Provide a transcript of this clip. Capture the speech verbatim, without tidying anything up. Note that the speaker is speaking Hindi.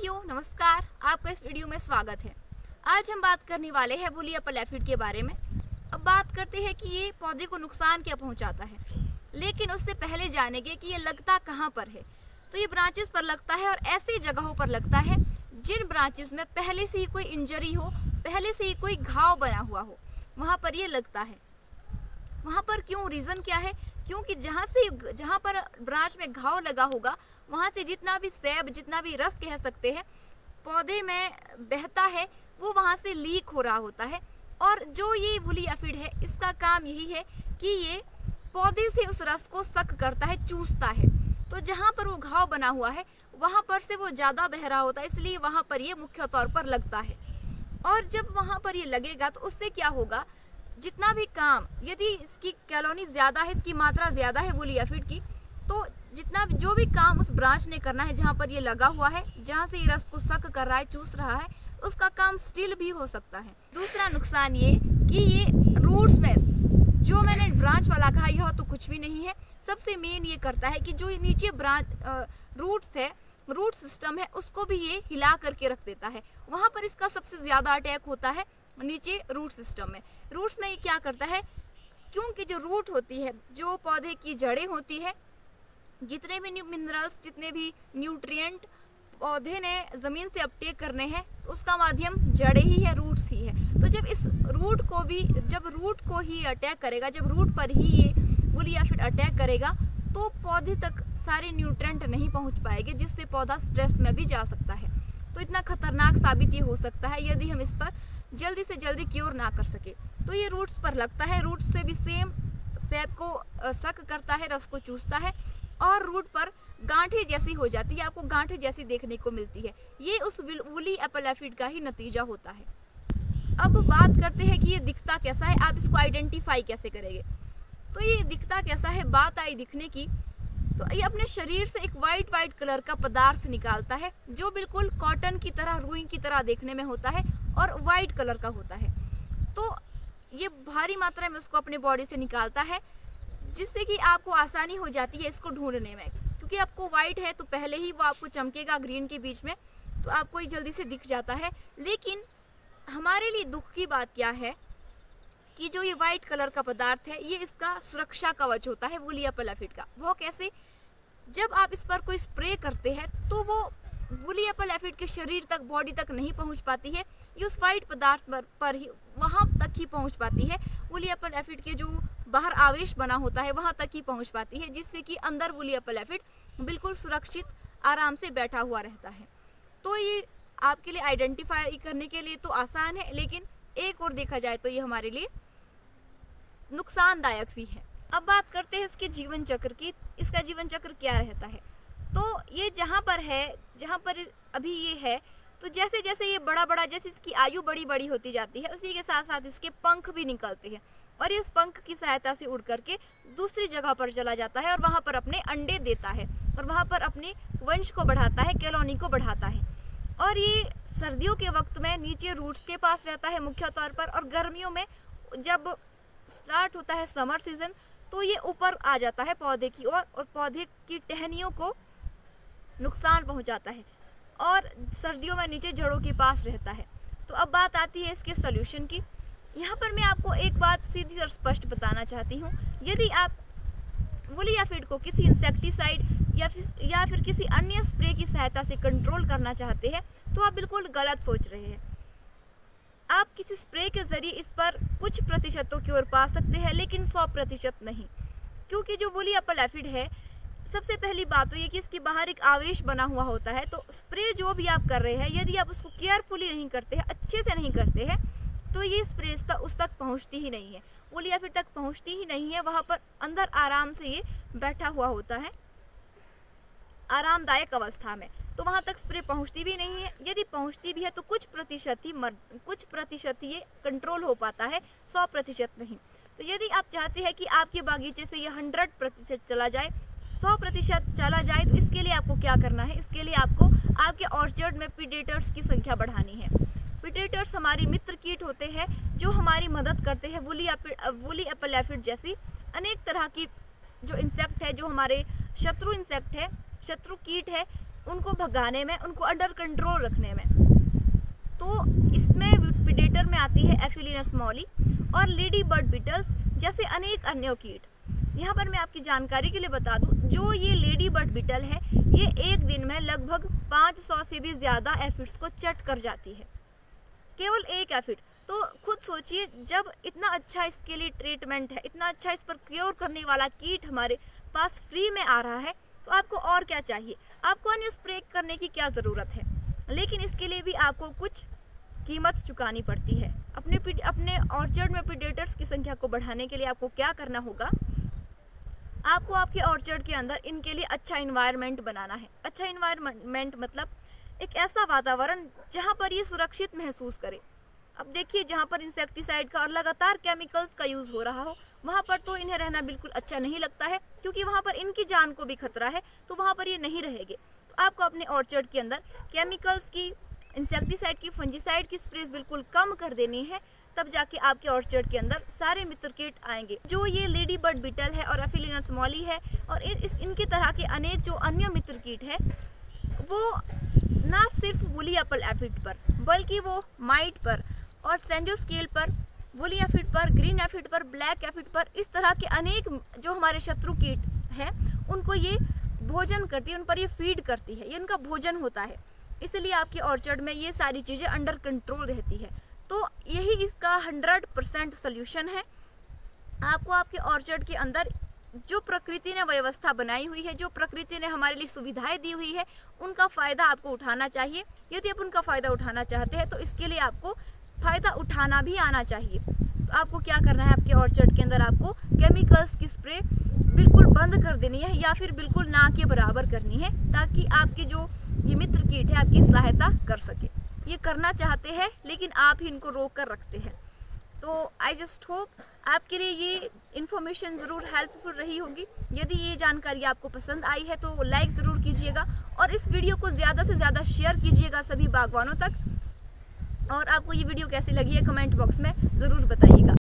साथियों नमस्कार, आपका इस वीडियो में स्वागत है। आज हम बात करने वाले हैं वूली एप्पल एफिड के बारे में। अब बात करते हैं कि ये पौधे को नुकसान क्या पहुंचाता है, लेकिन उससे पहले जानेंगे कि ये लगता कहां पर है। तो ये ब्रांचेस पर लगता है और ऐसी जगहों पर लगता है जिन ब्रांचेस में पहले से ही कोई इंजरी हो, पहले से ही कोई घाव बना हुआ हो, वहाँ पर ये लगता है। वहाँ पर क्यों, रीज़न क्या है? क्योंकि जहाँ से जहाँ पर ब्रांच में घाव लगा होगा वहाँ से जितना भी सेब, जितना भी रस कह सकते हैं पौधे में बहता है, वो वहाँ से लीक हो रहा होता है। और जो ये वूली एफिड है, इसका काम यही है कि ये पौधे से उस रस को सक करता है, चूसता है। तो जहाँ पर वो घाव बना हुआ है वहाँ पर से वो ज़्यादा बह रहा होता है, इसलिए वहाँ पर ये मुख्य तौर पर लगता है। और जब वहाँ पर ये लगेगा तो उससे क्या होगा, जितना भी काम, यदि इसकी कॉलोनी ज़्यादा है, इसकी मात्रा ज़्यादा है वूली एफिड की, तो जितना भी जो भी काम उस ब्रांच ने करना है जहाँ पर ये लगा हुआ है, जहाँ से ये रस को सक कर रहा है, चूस रहा है, उसका काम स्टिल भी हो सकता है। दूसरा नुकसान ये कि ये रूट्स में, जो मैंने ब्रांच वाला कहा, यह तो कुछ भी नहीं है। सबसे मेन ये करता है कि जो नीचे ब्रांच रूट्स है, रूट सिस्टम है, उसको भी ये हिला करके रख देता है। वहाँ पर इसका सबसे ज़्यादा अटैक होता है नीचे रूट सिस्टम में। रूट्स में ये क्या करता है, क्योंकि जो रूट होती है, जो पौधे की जड़ें होती है, जितने भी मिनरल्स, जितने भी न्यूट्रिएंट पौधे ने ज़मीन से अपटेक करने हैं, उसका माध्यम जड़ें ही है, रूट्स ही है। तो जब इस रूट को भी, जब रूट को ही अटैक करेगा, जब रूट पर ही ये वूली एफिड अटैक करेगा, तो पौधे तक सारे न्यूट्रिएंट नहीं पहुंच पाएंगे, जिससे पौधा स्ट्रेस में भी जा सकता है। तो इतना खतरनाक साबित ये हो सकता है यदि हम इस पर जल्दी से जल्दी क्योर ना कर सके। तो ये रूट्स पर लगता है, रूट्स से भी सेम सेब को सक करता है, रस को चूसता है, और रूट पर गांठें जैसी हो जाती है, आपको गांठें जैसी देखने को मिलती है। ये उस वूली एप्पल एफिड का ही नतीजा होता है। अब बात करते हैं कि ये दिखता कैसा है, आप इसको आइडेंटिफाई कैसे करेंगे। तो ये दिखता कैसा है, बात आई दिखने की, तो ये अपने शरीर से एक वाइट वाइट कलर का पदार्थ निकालता है, जो बिल्कुल कॉटन की तरह, रुई की तरह देखने में होता है और वाइट कलर का होता है। तो ये भारी मात्रा में उसको अपने बॉडी से निकालता है, जिससे कि आपको आसानी हो जाती है इसको ढूंढने में। क्योंकि आपको वाइट है तो पहले ही वो आपको चमकेगा ग्रीन के बीच में, तो आपको ये जल्दी से दिख जाता है। लेकिन हमारे लिए दुख की बात क्या है कि जो ये वाइट कलर का पदार्थ है, ये इसका सुरक्षा कवच होता है वूली एप्पल एफिड का। वो कैसे? जब आप इस पर कोई स्प्रे करते हैं तो वो वूली एप्पल एफिड के शरीर तक, बॉडी तक नहीं पहुंच पाती है, ये उस वाइट पदार्थ पर, पर ही वहाँ तक ही पहुंच पाती है। वूली एप्पल एफिड के जो बाहर आवेश बना होता है वहाँ तक ही पहुंच पाती है, जिससे कि अंदर वूली एप्पल एफिड बिल्कुल सुरक्षित आराम से बैठा हुआ रहता है। तो ये आपके लिए आइडेंटिफाई करने के लिए तो आसान है, लेकिन एक और देखा जाए तो ये हमारे लिए नुकसानदायक भी है। अब बात करते हैं इसके जीवन चक्र की। इसका जीवन चक्र क्या रहता है? तो ये जहाँ पर है, जहाँ पर अभी ये है, तो जैसे जैसे ये बड़ा बड़ा, जैसे इसकी आयु बड़ी बड़ी होती जाती है, उसी के साथ साथ इसके पंख भी निकलते हैं, और इस पंख की सहायता से उड़ करके दूसरी जगह पर चला जाता है और वहाँ पर अपने अंडे देता है और वहाँ पर अपने वंश को बढ़ाता है, कॉलोनी को बढ़ाता है। और ये सर्दियों के वक्त में नीचे रूट्स के पास रहता है मुख्य तौर पर, और गर्मियों में जब स्टार्ट होता है समर सीजन, तो ये ऊपर आ जाता है पौधे की ओर और, और पौधे की टहनियों को नुकसान पहुंचाता है, और सर्दियों में नीचे जड़ों के पास रहता है। तो अब बात आती है इसके सॉल्यूशन की। यहाँ पर मैं आपको एक बात सीधी और स्पष्ट बताना चाहती हूँ, यदि आप वूली एफिड को किसी इंसेक्टिसाइड या फिर या फिर किसी अन्य स्प्रे की सहायता से कंट्रोल करना चाहते हैं, तो आप बिल्कुल गलत सोच रहे हैं। आप किसी स्प्रे के जरिए इस पर कुछ प्रतिशतों की ओर पा सकते हैं, लेकिन सौ प्रतिशत नहीं। क्योंकि जो वूली एप्पल एफिड है, सबसे पहली बात तो ये कि इसके बाहर एक आवेश बना हुआ होता है। तो स्प्रे जो भी आप कर रहे हैं, यदि आप उसको केयरफुली नहीं करते हैं, अच्छे से नहीं करते हैं, तो ये स्प्रे उस तक पहुंचती ही नहीं है, वूली एफिड तक पहुंचती ही नहीं है। वहाँ पर अंदर आराम से ये बैठा हुआ होता है, आरामदायक अवस्था में, तो वहाँ तक स्प्रे पहुँचती भी नहीं है। यदि पहुँचती भी है तो कुछ प्रतिशत ही मर कुछ प्रतिशत ये कंट्रोल हो पाता है, सौ प्रतिशत नहीं। तो यदि आप चाहते हैं कि आपके बागीचे से ये हंड्रेड प्रतिशत चला जाए, सौ प्रतिशत चला जाए, तो इसके लिए आपको क्या करना है? इसके लिए आपको आपके ऑर्चर्ड में प्रीडेटर्स की संख्या बढ़ानी है। प्रीडेटर्स हमारे मित्र कीट होते हैं जो हमारी मदद करते हैं। वूली वूली एप्पल एफिड जैसी अनेक तरह की जो इंसेक्ट है, जो हमारे शत्रु इंसेक्ट है, शत्रु कीट है, उनको भगाने में, उनको अंडर कंट्रोल रखने में। तो इसमें प्रीडेटर में आती है एफिलिनस मॉली और लेडी बर्ड बीटल्स जैसे अनेक अन्य कीट। यहाँ पर मैं आपकी जानकारी के लिए बता दूं, जो ये लेडी बर्ड बीटल है ये एक दिन में लगभग पाँच सौ से भी ज़्यादा एफिड्स को चट कर जाती है, केवल एक एफिड। तो खुद सोचिए, जब इतना अच्छा इसके लिए ट्रीटमेंट है, इतना अच्छा इस पर क्योर करने वाला कीट हमारे पास फ्री में आ रहा है, तो आपको और क्या चाहिए? आपको अन्य स्प्रे करने की क्या ज़रूरत है? लेकिन इसके लिए भी आपको कुछ कीमत चुकानी पड़ती है। अपने अपने ऑर्चर्ड में प्रीडेटर्स की संख्या को बढ़ाने के लिए आपको क्या करना होगा? आपको आपके ऑर्चर्ड के अंदर इनके लिए अच्छा इन्वायरमेंट बनाना है। अच्छा इन्वायरमेंट मतलब एक ऐसा वातावरण जहाँ पर ये सुरक्षित महसूस करे। अब देखिए, जहाँ पर इंसेक्टिसाइड का और लगातार केमिकल्स का यूज़ हो रहा हो, वहाँ पर तो इन्हें रहना बिल्कुल अच्छा नहीं लगता है, क्योंकि वहाँ पर इनकी जान को भी खतरा है, तो वहाँ पर ये नहीं रहेंगे। तो आपको अपने ऑर्चर्ड के अंदर केमिकल्स की, इंसेक्टिसाइड की, फंजीसाइड की स्प्रेज बिल्कुल कम कर देनी है, तब जाके आपके ऑर्चर्ड के अंदर सारे मित्र कीट आएंगे। जो ये लेडी बर्ड बीटल है और एफिलिनस मॉली है और इस इनकी तरह के अनेक जो अन्य मित्र कीट है, वो ना सिर्फ वुली एप्पल एफिड पर, बल्कि वो माइट पर और सेंजोस्केल पर, वुली एफिड पर, ग्रीन एफिड पर, ब्लैक एफिड पर, इस तरह के अनेक जो हमारे शत्रु कीट हैं उनको ये भोजन करती है, उन पर ये फीड करती है, ये उनका भोजन होता है। इसलिए आपके ऑर्चर्ड में ये सारी चीज़ें अंडर कंट्रोल रहती है। तो यही इसका हंड्रेड परसेंट सोल्यूशन है। आपको आपके ऑर्चर्ड के अंदर जो प्रकृति ने व्यवस्था बनाई हुई है, जो प्रकृति ने हमारे लिए सुविधाएं दी हुई है, उनका फ़ायदा आपको उठाना चाहिए। यदि आप उनका फ़ायदा उठाना चाहते हैं तो इसके लिए आपको फ़ायदा उठाना भी आना चाहिए। तो आपको क्या करना है? आपके ऑर्चर्ड के अंदर आपको केमिकल्स की स्प्रे बिल्कुल बंद कर देनी है या फिर बिल्कुल ना के बराबर करनी है, ताकि आपकी जो ये मित्र कीट है आपकी सहायता कर सके। ये करना चाहते हैं लेकिन आप ही इनको रोक कर रखते हैं। तो आई जस्ट होप आपके लिए ये इन्फॉर्मेशन ज़रूर हेल्पफुल रही होगी। यदि ये जानकारी आपको पसंद आई है तो लाइक ज़रूर कीजिएगा और इस वीडियो को ज़्यादा से ज़्यादा शेयर कीजिएगा सभी बागवानों तक। और आपको ये वीडियो कैसी लगी है कमेंट बॉक्स में ज़रूर बताइएगा।